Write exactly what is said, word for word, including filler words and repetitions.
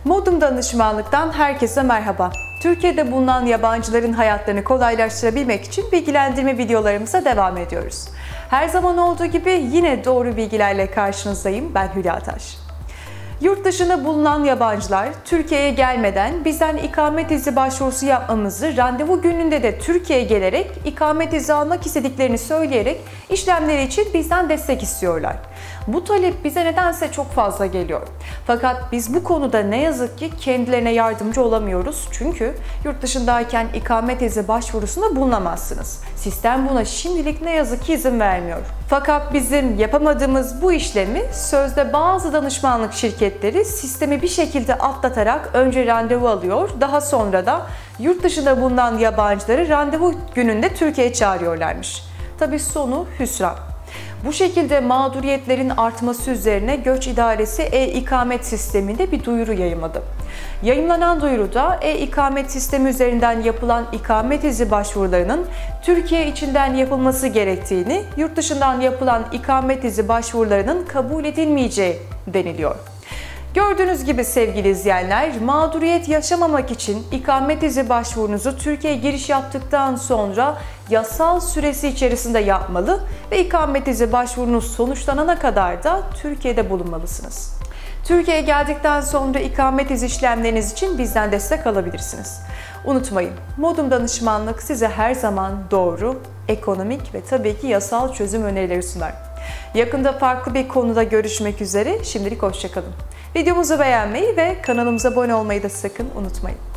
Modum Danışmanlık'tan herkese merhaba. Türkiye'de bulunan yabancıların hayatlarını kolaylaştırabilmek için bilgilendirme videolarımıza devam ediyoruz. Her zaman olduğu gibi yine doğru bilgilerle karşınızdayım. Ben Hülya Taş. Yurt dışında bulunan yabancılar Türkiye'ye gelmeden bizden ikamet izni başvurusu yapmamızı, randevu gününde de Türkiye'ye gelerek ikamet izni almak istediklerini söyleyerek işlemleri için bizden destek istiyorlar. Bu talep bize nedense çok fazla geliyor. Fakat biz bu konuda ne yazık ki kendilerine yardımcı olamıyoruz. Çünkü yurt dışındayken ikamet izni başvurusunda bulunamazsınız. Sistem buna şimdilik ne yazık ki izin vermiyor. Fakat bizim yapamadığımız bu işlemi sözde bazı danışmanlık şirketleri sistemi bir şekilde atlatarak önce randevu alıyor, daha sonra da yurt dışında bulunan yabancıları randevu gününde Türkiye'ye çağırıyorlarmış. Tabii sonu hüsran. Bu şekilde mağduriyetlerin artması üzerine Göç İdaresi e-ikamet sisteminde bir duyuru yayımladı. Yayımlanan duyuruda e-ikamet sistemi üzerinden yapılan ikamet izni başvurularının Türkiye içinden yapılması gerektiğini, yurt dışından yapılan ikamet izni başvurularının kabul edilmeyeceği deniliyor. Gördüğünüz gibi sevgili izleyenler, mağduriyet yaşamamak için ikamet izni başvurunuzu Türkiye'ye giriş yaptıktan sonra yasal süresi içerisinde yapmalı ve ikamet izni başvurunuz sonuçlanana kadar da Türkiye'de bulunmalısınız. Türkiye'ye geldikten sonra ikamet izni işlemleriniz için bizden destek alabilirsiniz. Unutmayın, Modum Danışmanlık size her zaman doğru, ekonomik ve tabii ki yasal çözüm önerileri sunar. Yakında farklı bir konuda görüşmek üzere, şimdilik hoşça kalın. Videomuzu beğenmeyi ve kanalımıza abone olmayı da sakın unutmayın.